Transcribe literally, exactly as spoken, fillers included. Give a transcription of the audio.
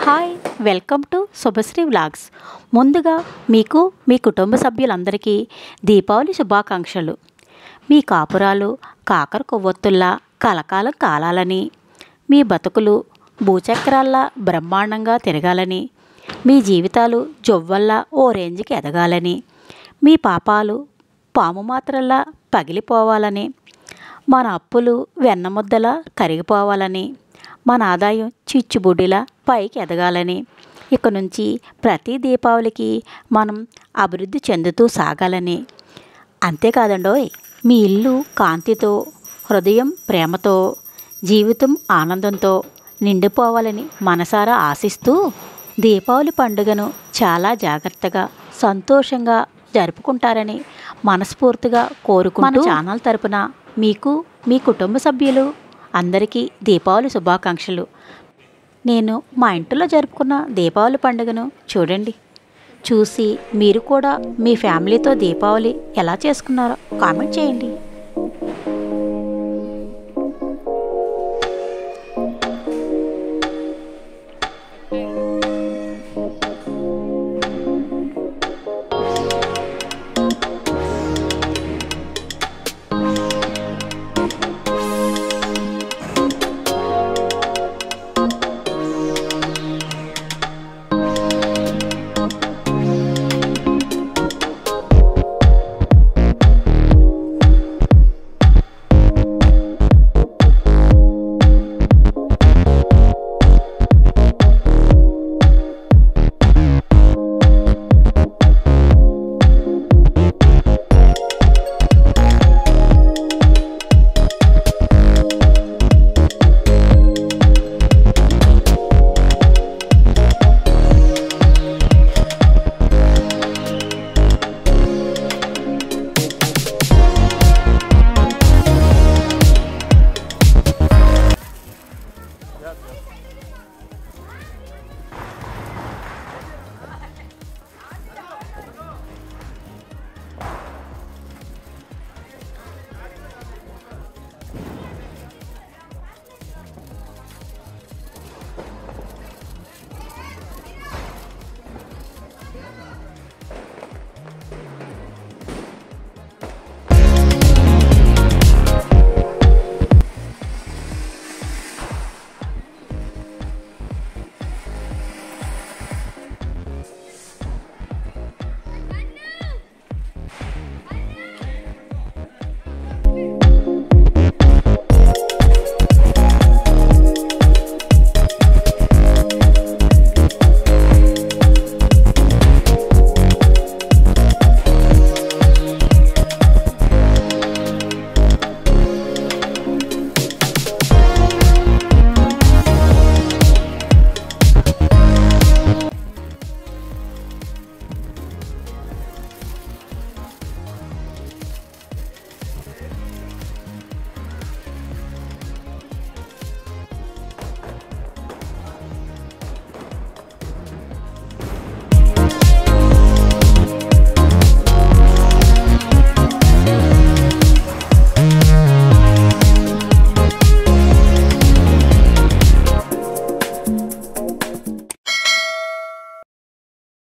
Hi welcome to Subhashree vlogs. ముందుగా మీకు మీ కుటుంబ సభ్యులందరికీ దీపావళి శుభాకాంక్షలు. మీ కాపురాలు కాకర కొవ్వొత్తుల్లా కలకాలం కాలాలని, మీ బతుకులు భూచక్రాల్లా బ్రహ్మాండంగా తిరగాలని, మీ జీవితాలు జొవ్వల్లా ఓ రేంజ్కి ఎదగాలని, మీ పాపాలు పాము మాత్రల్లా పగిలిపోవాలని, మన అప్పులు వెన్నముద్దలా కరిగిపోవాలని, మన ఆదాయం చిచ్చుబుడ్డిలా పైకి ఎదగాలని, ఇక నుంచి ప్రతి దీపావళికి మనం అభివృద్ధి చెందుతూ సాగాలని. అంతేకాదండోయ్, మీ ఇల్లు కాంతితో, హృదయం ప్రేమతో, జీవితం ఆనందంతో నిండిపోవాలని మనసారా ఆశిస్తూ దీపావళి పండుగను చాలా జాగ్రత్తగా సంతోషంగా జరుపుకుంటారని మనస్ఫూర్తిగా కోరుకుంటూ మన ఛానల్ తరపున మీకు మీ కుటుంబ సభ్యులు అందరికీ దీపావళి శుభాకాంక్షలు. నేను మా ఇంట్లో జరుపుకున్న దీపావళి పండుగను చూడండి. చూసి మీరు కూడా మీ ఫ్యామిలీతో దీపావళి ఎలా చేసుకున్నారో కామెంట్ చేయండి.